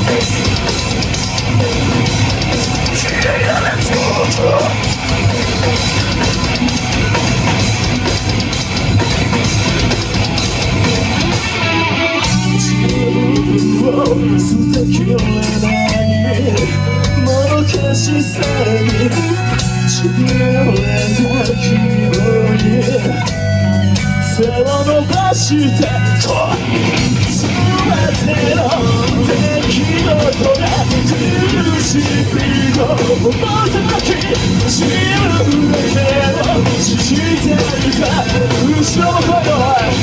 捨てきれないもどかしさにちぎれた希望に手を伸ばして全ての出来事が苦しみのもとき自分だけを信じていた後ろの声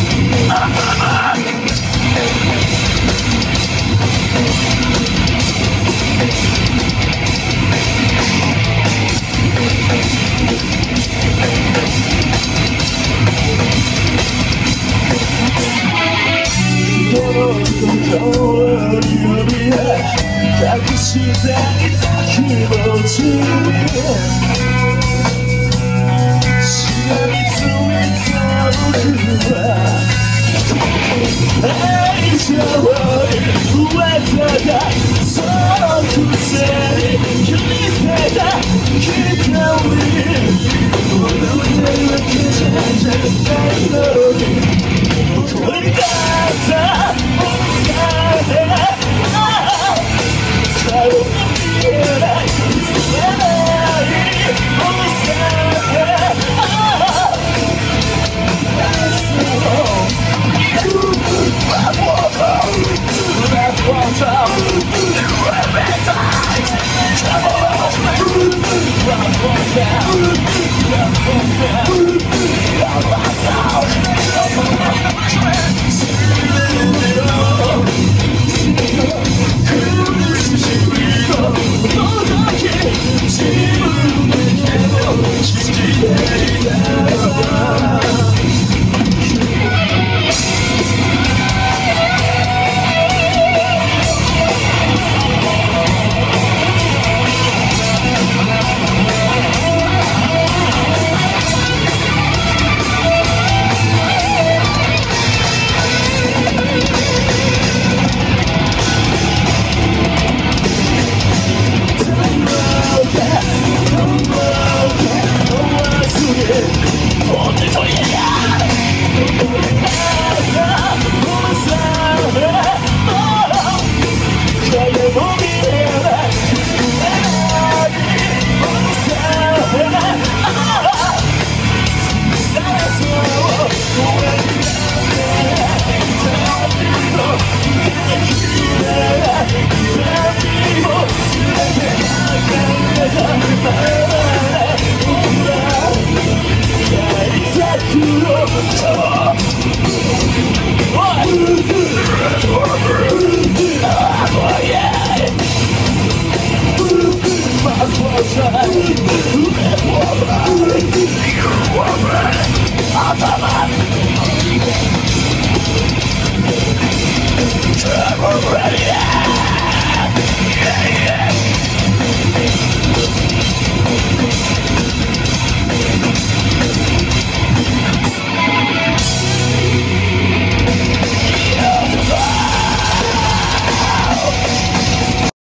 隠していた気持ちにしがみついた僕は愛情に飢えたそのくせに切り捨てた光踊ってるわけじゃないのに取り立ったCome on!